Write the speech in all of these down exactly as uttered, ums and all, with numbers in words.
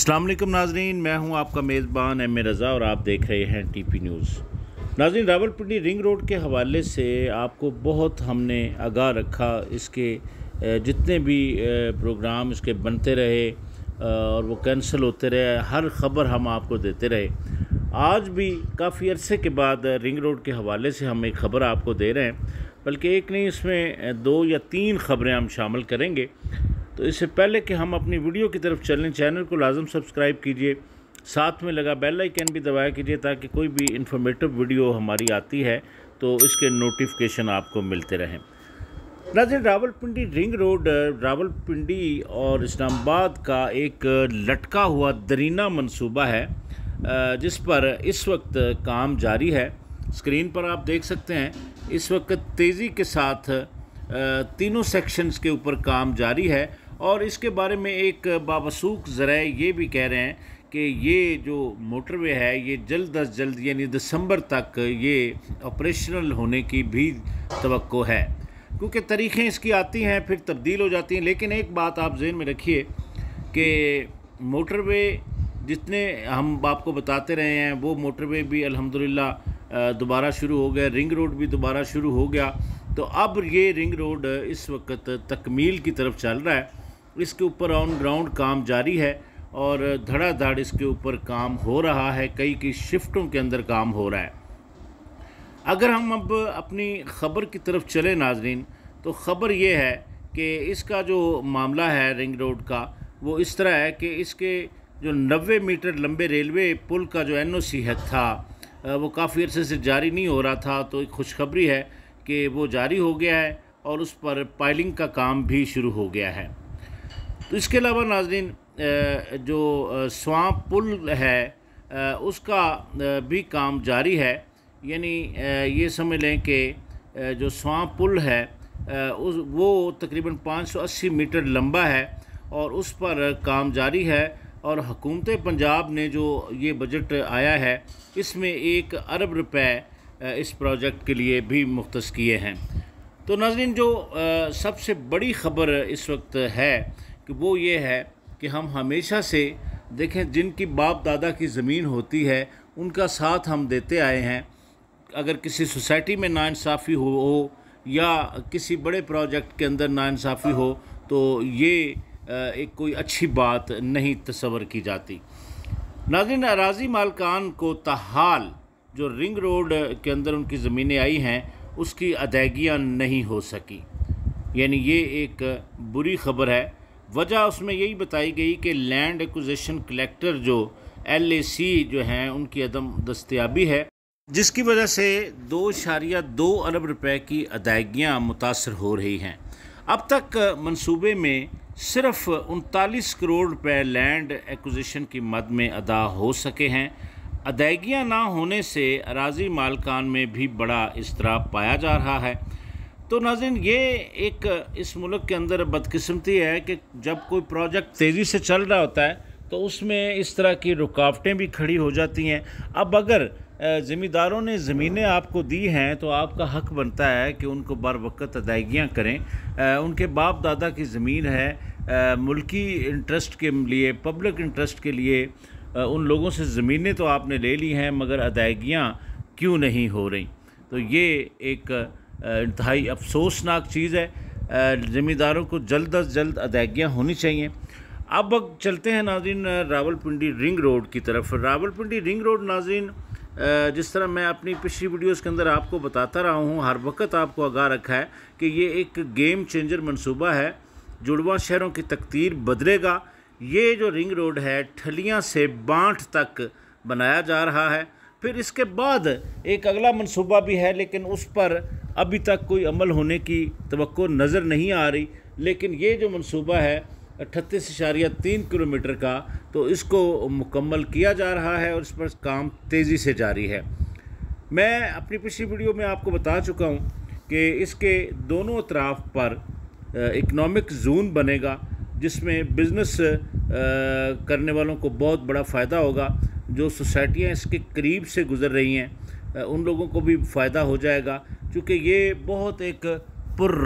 अस्सलाम वालेकुम नाजरीन, मैं हूं आपका मेज़बान एम ए रज़ा और आप देख रहे हैं टी पी न्यूज़। नाजरीन, रावलपिंडी रिंग रोड के हवाले से आपको बहुत हमने आगाह रखा। इसके जितने भी प्रोग्राम इसके बनते रहे और वो कैंसिल होते रहे, हर ख़बर हम आपको देते रहे। आज भी काफ़ी अरसे के बाद रिंग रोड के हवाले से हम एक ख़बर आपको दे रहे हैं, बल्कि एक नहीं, इसमें दो या तीन ख़बरें हम शामिल करेंगे। तो इससे पहले कि हम अपनी वीडियो की तरफ चलें, चैनल को लाजम सब्सक्राइब कीजिए, साथ में लगा बेल आइकन भी दबाया कीजिए ताकि कोई भी इंफॉर्मेटिव वीडियो हमारी आती है तो इसके नोटिफिकेशन आपको मिलते रहें। नाज़रीन, रावलपिंडी रिंग रोड रावलपिंडी और इस्लामाबाद का एक लटका हुआ दरीना मंसूबा है जिस पर इस वक्त काम जारी है। स्क्रीन पर आप देख सकते हैं इस वक्त तेज़ी के साथ तीनों सेक्शंस के ऊपर काम जारी है और इसके बारे में एक बावसूख ज़राए ये भी कह रहे हैं कि ये जो मोटरवे है ये जल्द अज जल्द यानी दिसंबर तक ये ऑपरेशनल होने की भी तवक्को है, क्योंकि तारीखें इसकी आती हैं फिर तब्दील हो जाती हैं। लेकिन एक बात आप ज़हन में रखिए कि मोटरवे जितने हम आपको बताते रहे हैं वो मोटरवे भी अल्हम्दुलिल्लाह दोबारा शुरू हो गया, रिंग रोड भी दोबारा शुरू हो गया। तो अब ये रिंग रोड इस वक्त तकमील की तरफ चल रहा है। इसके ऊपर ऑन ग्राउंड काम जारी है और धड़ाधड़ इसके ऊपर काम हो रहा है, कई कई शिफ्टों के अंदर काम हो रहा है। अगर हम अब अपनी ख़बर की तरफ चले नाजरीन, तो ख़बर ये है कि इसका जो मामला है रिंग रोड का वो इस तरह है कि इसके जो नब्बे मीटर लंबे रेलवे पुल का जो एन ओ सी है था वो काफ़ी अरसे से जारी नहीं हो रहा था। तो एक खुशखबरी है कि वो जारी हो गया है और उस पर पाइलिंग का काम भी शुरू हो गया है। तो इसके अलावा नाज़रीन जो स्वां पुल है उसका भी काम जारी है, यानी ये समझ लें कि जो स्वां पुल है उस वो तकरीबन पाँच सौ अस्सी मीटर लंबा है और उस पर काम जारी है। और हुकूमत पंजाब ने जो ये बजट आया है इसमें एक अरब रुपए इस प्रोजेक्ट के लिए भी मुख्तस किए हैं। तो नाज़रीन, जो आ, सबसे बड़ी ख़बर इस वक्त है कि वो ये है कि हम हमेशा से देखें जिनकी बाप दादा की ज़मीन होती है उनका साथ हम देते आए हैं। अगर किसी सोसाइटी में नाइंसाफ़ी हो, हो या किसी बड़े प्रोजेक्ट के अंदर नाइंसाफ़ी हो तो ये आ, एक कोई अच्छी बात नहीं तस्वर की जाती। नाज़रीन, अराज़ी मालकान को ताहाल जो रिंग रोड के अंदर उनकी ज़मीनें आई हैं उसकी अदायगियाँ नहीं हो सकी, यानी ये एक बुरी ख़बर है। वजह उसमें यही बताई गई कि लैंड एक्विजिशन कलेक्टर जो एल ए सी जो हैं उनकी अदम दस्तयाबी है, जिसकी वजह से दो इशारिया दो अरब रुपए की अदायगियाँ मुतासर हो रही हैं। अब तक मंसूबे में सिर्फ उनतालीस करोड़ रुपए लैंड एक्विजिशन की मद में अदा हो सके हैं। अदायगियाँ ना होने से अराज़ी मालकान में भी बड़ा इज़्तिराब पाया जा रहा है। तो नाज़रीन, ये एक इस मुल्क के अंदर बदकिस्मती है कि जब कोई प्रोजेक्ट तेज़ी से चल रहा होता है तो उसमें इस तरह की रुकावटें भी खड़ी हो जाती हैं। अब अगर ज़मींदारों ने ज़मीनें आपको दी हैं तो आपका हक़ बनता है कि उनको बर वक़्त अदायगियाँ करें। उनके बाप दादा की ज़मीन है, मुल्की इंटरेस्ट के लिए, पब्लिक इंटरेस्ट के लिए उन लोगों से ज़मीनें तो आपने ले ली हैं मगर अदायगियाँ क्यों नहीं हो रही। तो ये एक इंतहाई अफसोसनाक चीज़ है। ज़मींदारों को जल्द अज जल्द अदायगियाँ होनी चाहिए। अब अब चलते हैं नाज़रीन रावलपिंडी रिंग रोड की तरफ। रावलपिंडी रिंग रोड नाज़रीन, जिस तरह मैं अपनी पिछली वीडियोस के अंदर आपको बताता रहा हूँ, हर वक्त आपको आगाह रखा है कि ये एक गेम चेंजर मंसूबा है। जुड़वा शहरों की तकदीर बदलेगा। ये जो रिंग रोड है ठलियाँ से बांठ तक बनाया जा रहा है। फिर इसके बाद एक अगला मंसूबा भी है लेकिन उस पर अभी तक कोई अमल होने की तवक्को नज़र नहीं आ रही। लेकिन ये जो मंसूबा है अठतीस इशारिया तीन किलोमीटर का, तो इसको मुकम्मल किया जा रहा है और इस पर काम तेज़ी से जारी है। मैं अपनी पिछली वीडियो में आपको बता चुका हूँ कि इसके दोनों अतराफ़ पर इकनॉमिक जोन बनेगा जिसमें बिज़नेस करने वालों को बहुत बड़ा फ़ायदा होगा। जो सोसाइटियाँ इसके करीब से गुज़र रही हैं उन लोगों को भी फ़ायदा हो जाएगा, क्योंकि ये बहुत एक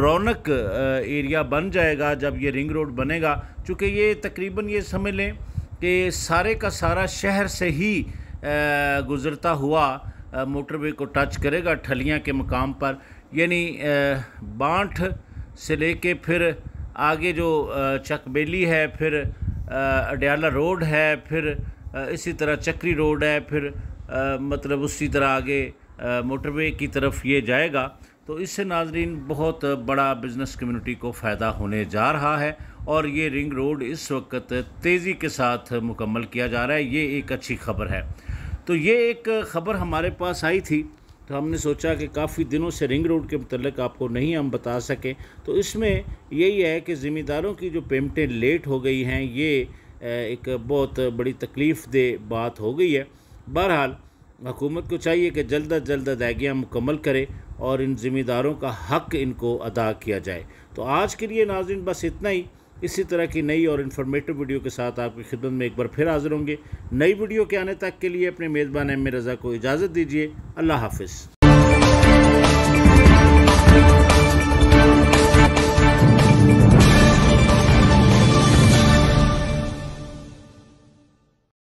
पुररौनक एरिया बन जाएगा जब ये रिंग रोड बनेगा। चूँकि ये तकरीबन ये समझ लें کہ سارے کا سارا شہر سے ہی گزرتا ہوا موٹر وے کو ٹچ کرے گا ٹھلیاں کے مقام پر، یعنی بانٹھ سے لے کے پھر آگے جو چک بیلی ہے، پھر اڈیالہ روڈ ہے، پھر اسی طرح چکری روڈ ہے، پھر مطلب اسی طرح آگے موٹر وے کی طرف یہ جائے گا۔ تو اس سے ناظرین بہت بڑا بزنس کمیونٹی کو فائدہ ہونے جا رہا ہے، اور یہ رنگ روڈ اس وقت تیزی کے ساتھ مکمل کیا جا رہا ہے، یہ ایک اچھی خبر ہے۔ تو یہ ایک خبر ہمارے پاس آئی تھی، تو ہم نے سوچا کہ کافی دنوں سے رنگ روڈ کے متعلق آپ کو نہیں ہم بتا سکیں، تو اس میں یہی ہے کہ ذمہ داروں کی جو پیمنٹیں لیٹ ہو گئی ہیں، یہ ایک بہت بڑی تکلیف دہ بات ہو گئی ہے۔ بہرحال حکومت کو چاہیے کہ جلد از جلد ادائیگیاں مکمل کرے اور ان ذمہ داروں کا حق ان کو ادا کیا جائے۔ تو آج کے لیے ناظرین بس اتنا ہی۔ اسی طرح کی نئی اور انفارمیٹو ویڈیو کے ساتھ آپ کی خدمت میں ایک بار پھر حاضر ہوں گے۔ نئی ویڈیو کے آنے تک کے لیے اپنے میزبان ایم اے رضا کو اجازت دیجیے۔ اللہ حافظ۔